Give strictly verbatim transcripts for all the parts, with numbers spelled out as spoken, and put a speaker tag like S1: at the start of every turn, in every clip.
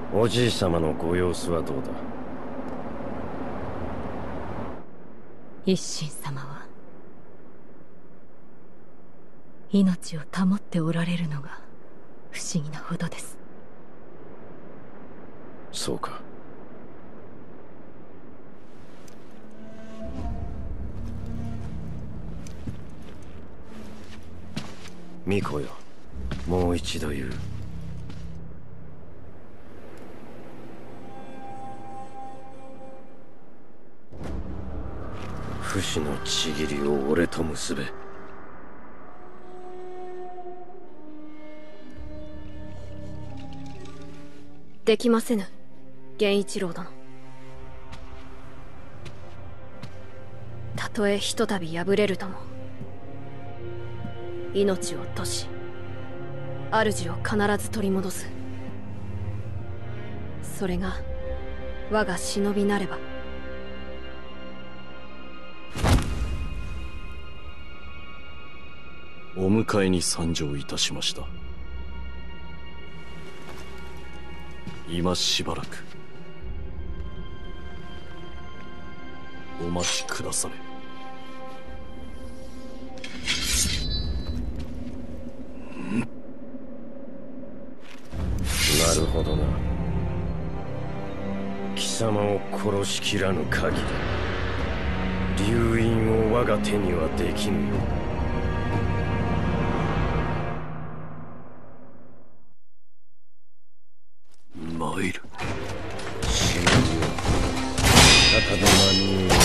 S1: おじい様のご様子はどうだ。
S2: 一心様は命を保っておられるのが不思議なほどです。
S1: そうか。巫女よ、もう一度言う。不死のちぎりを俺と結べ。
S3: できませぬ、源一郎殿。たとえひとたび敗れるとも、命を落とし主を必ず取り戻す。それが我が忍びなれば。
S4: お迎えに参上いたしました。今しばらくお待ちくだされ。
S1: なるほどな。貴様を殺しきらぬ限り龍院を我が手にはできぬよ。
S4: 参る。
S1: 忍びよ、高戸間に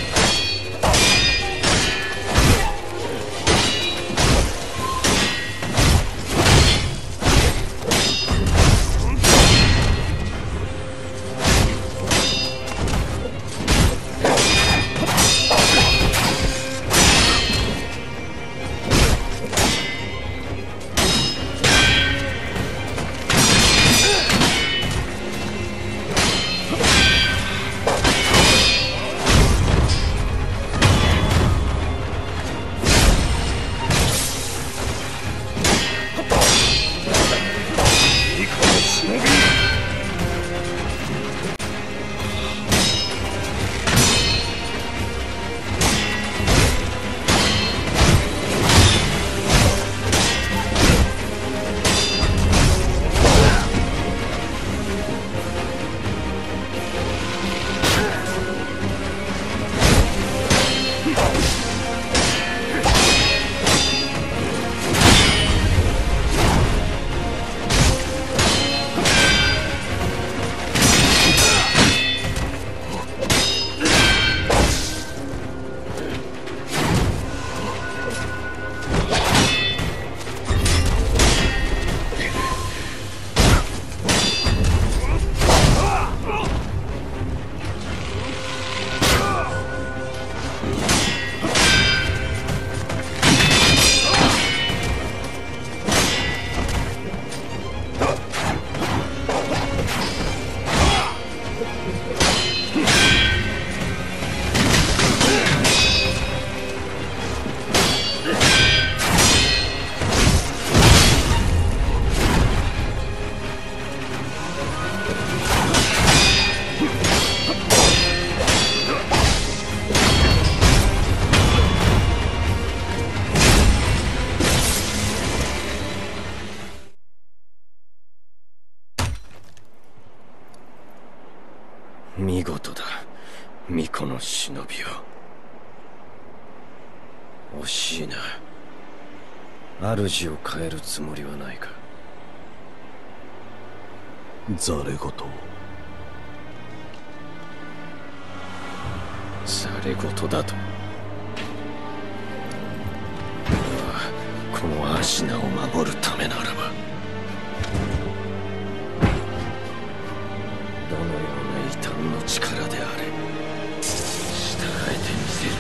S1: 見事だ、巫女の忍びよ。惜しいな。主を変えるつもりはないか。
S4: ざれ言。
S1: ざれ言だと。ああ、このアシナを守るためならば、どのような異端の力であれ従えてみせる。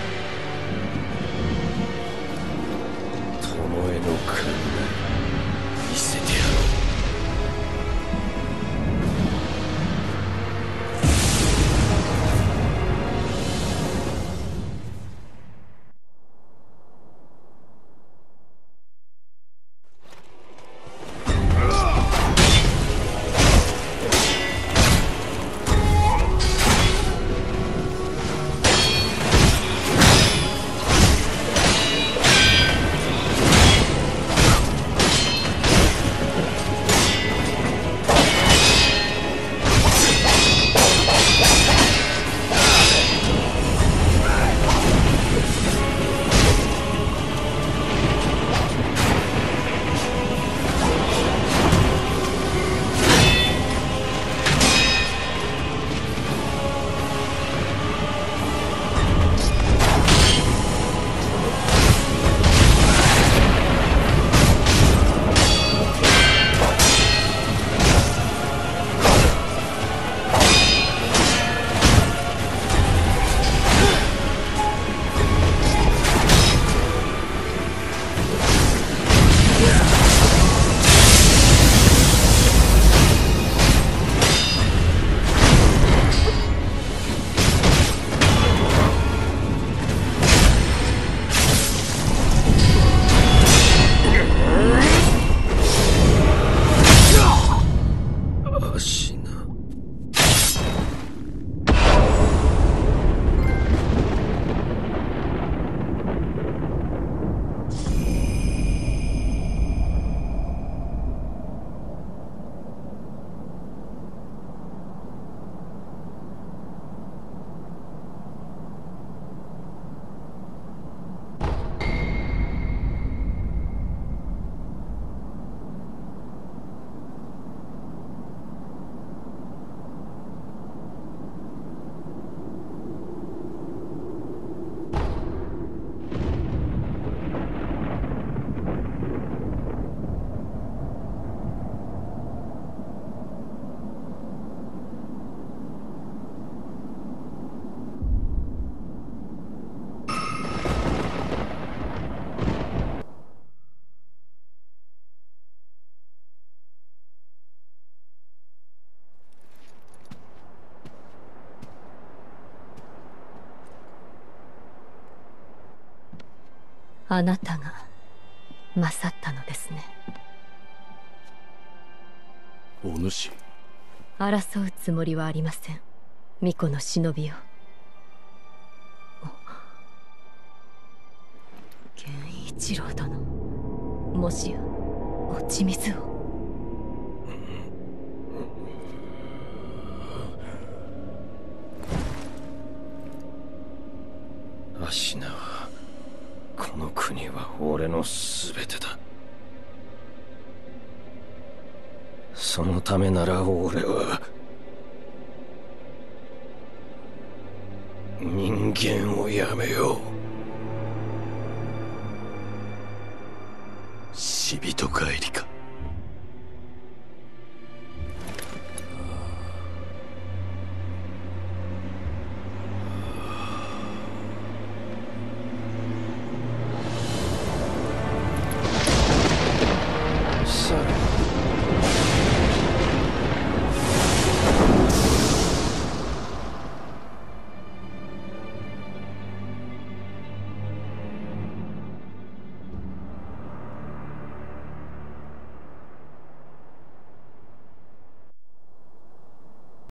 S1: 巴の訓練見せてやろう。
S2: あなたが勝ったのですね。
S4: お主、
S2: 争うつもりはありません。巫女の忍びよ。源一郎殿、もしや落ち水を。
S1: アシナは、この国は俺の全てだ。そのためなら俺は人間をやめよう。
S4: 死人帰りか。